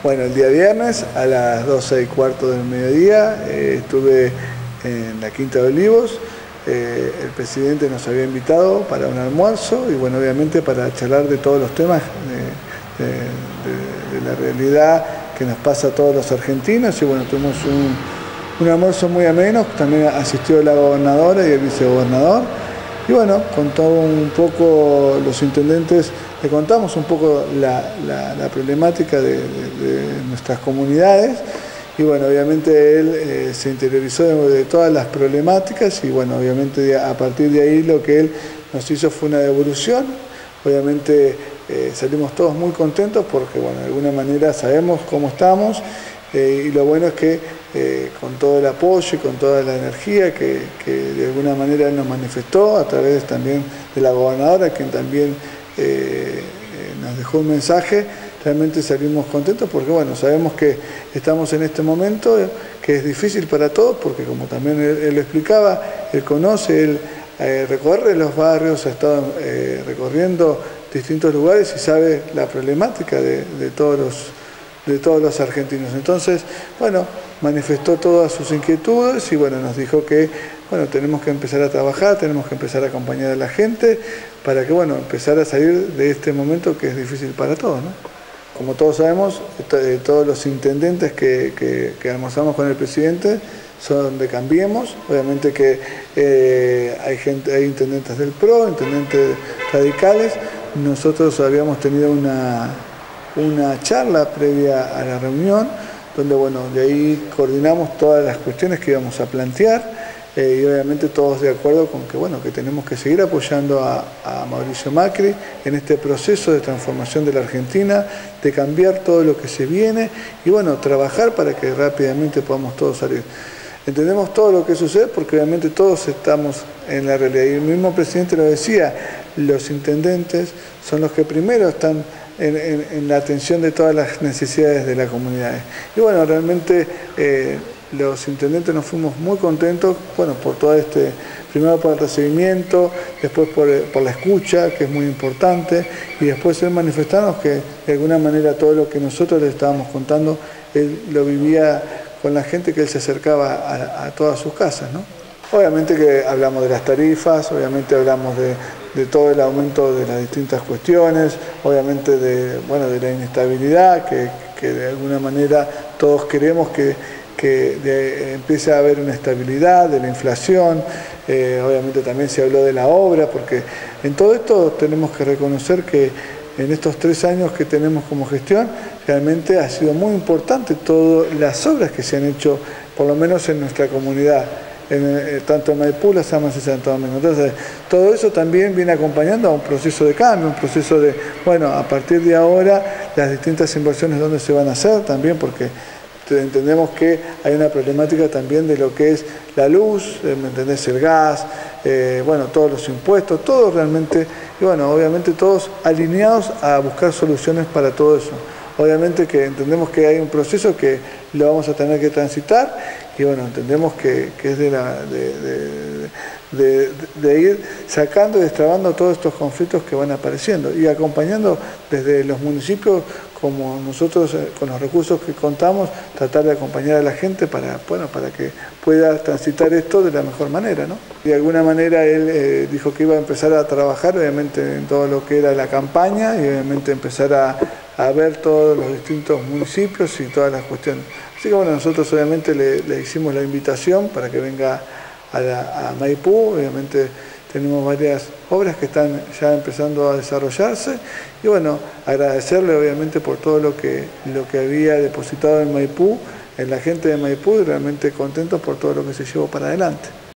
Bueno, el día viernes a las 12:15 del mediodía estuve en la Quinta de Olivos. El presidente nos había invitado para un almuerzo y bueno, obviamente para charlar de todos los temas de la realidad que nos pasa a todos los argentinos. Y bueno, tuvimos un almuerzo muy ameno. También asistió la gobernadora y el vicegobernador. Y bueno, contó un poco los intendentes, le contamos un poco la problemática de nuestras comunidades. Y bueno, obviamente él se interiorizó de todas las problemáticas y bueno, obviamente a partir de ahí lo que él nos hizo fue una devolución. Obviamente salimos todos muy contentos porque bueno, de alguna manera sabemos cómo estamos y lo bueno es que con todo el apoyo y con toda la energía que de alguna manera él nos manifestó a través también de la gobernadora, quien también nos dejó un mensaje. Realmente salimos contentos porque bueno, sabemos que estamos en este momento que es difícil para todos porque como también él lo explicaba, él conoce, él recorre los barrios, ha estado recorriendo distintos lugares y sabe la problemática de todos los argentinos. Entonces, bueno, manifestó todas sus inquietudes y bueno, nos dijo que bueno, tenemos que empezar a trabajar, tenemos que empezar a acompañar a la gente para que bueno, empezar a salir de este momento que es difícil para todos, ¿no? Como todos sabemos, todos los intendentes que almorzamos con el presidente son de Cambiemos. Obviamente que hay intendentes del PRO, intendentes radicales. Nosotros habíamos tenido una charla previa a la reunión, donde bueno, de ahí coordinamos todas las cuestiones que íbamos a plantear. Y obviamente todos de acuerdo con que, bueno, que tenemos que seguir apoyando a Mauricio Macri en este proceso de transformación de la Argentina, de cambiar todo lo que se viene y bueno, trabajar para que rápidamente podamos todos salir. Entendemos todo lo que sucede porque obviamente todos estamos en la realidad y el mismo presidente lo decía, los intendentes son los que primero están en la atención de todas las necesidades de la comunidad. Y bueno, realmente los intendentes nos fuimos muy contentos, bueno, por todo primero por el recibimiento, después por la escucha, que es muy importante, y después él manifestarnos que de alguna manera todo lo que nosotros le estábamos contando, él lo vivía con la gente que él se acercaba a todas sus casas, ¿no? Obviamente que hablamos de las tarifas, obviamente hablamos de todo el aumento de las distintas cuestiones, obviamente de la inestabilidad, que de alguna manera todos queremos que empiece a haber una estabilidad, de la inflación, obviamente también se habló de la obra, porque en todo esto tenemos que reconocer que en estos 3 años que tenemos como gestión, realmente ha sido muy importante todas las obras que se han hecho, por lo menos en nuestra comunidad, tanto en Maipú, Las Amas y Santo Domingo. Entonces, todo eso también viene acompañando a un proceso de cambio, un proceso de, bueno, a partir de ahora, las distintas inversiones donde se van a hacer también, porque entendemos que hay una problemática también de lo que es la luz, ¿me entendés? El gas, bueno, todos los impuestos, todo realmente, y bueno, obviamente todos alineados a buscar soluciones para todo eso. Obviamente que entendemos que hay un proceso que lo vamos a tener que transitar y bueno, entendemos que es de ir sacando y destrabando todos estos conflictos que van apareciendo y acompañando desde los municipios como nosotros con los recursos que contamos, tratar de acompañar a la gente para que pueda transitar esto de la mejor manera, ¿no? De alguna manera él dijo que iba a empezar a trabajar obviamente en todo lo que era la campaña y obviamente empezar a ver todos los distintos municipios y todas las cuestiones. Así que bueno, nosotros obviamente le hicimos la invitación para que venga a Maipú, obviamente tenemos varias obras que están ya empezando a desarrollarse y bueno, agradecerle obviamente por todo lo que había depositado en Maipú, en la gente de Maipú y realmente contentos por todo lo que se llevó para adelante.